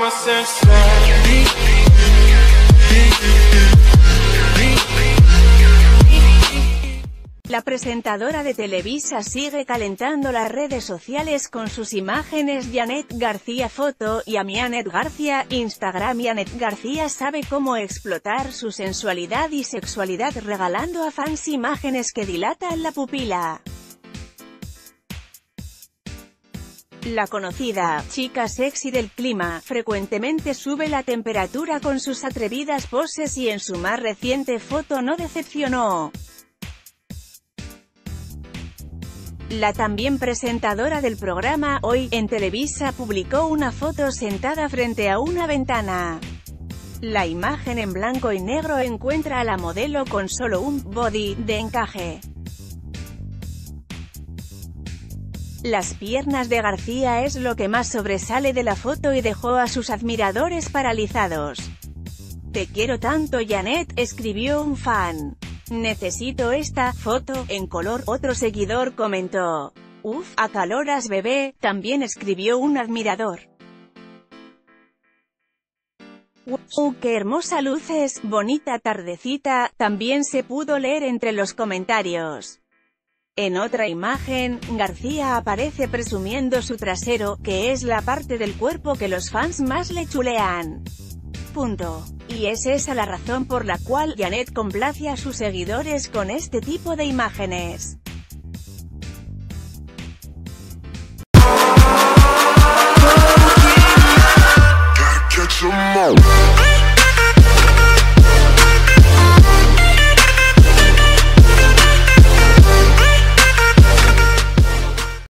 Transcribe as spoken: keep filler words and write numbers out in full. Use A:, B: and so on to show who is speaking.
A: La presentadora de Televisa sigue calentando las redes sociales con sus imágenes. Janet García Foto y Amianet García Instagram. Janet García sabe cómo explotar su sensualidad y sexualidad regalando a fans imágenes que dilatan la pupila. La conocida chica sexy del clima frecuentemente sube la temperatura con sus atrevidas poses y en su más reciente foto no decepcionó. La también presentadora del programa Hoy en Televisa publicó una foto sentada frente a una ventana. La imagen en blanco y negro encuentra a la modelo con solo un body de encaje. Las piernas de García es lo que más sobresale de la foto y dejó a sus admiradores paralizados. «Te quiero tanto, Janet», escribió un fan. «Necesito esta foto en color», otro seguidor comentó. «Uf, acaloras, bebé», también escribió un admirador. «¡Uh, qué hermosa luces! Bonita tardecita», también se pudo leer entre los comentarios. En otra imagen, García aparece presumiendo su trasero, que es la parte del cuerpo que los fans más le chulean. Punto. Y es esa la razón por la cual Janet complace a sus seguidores con este tipo de imágenes.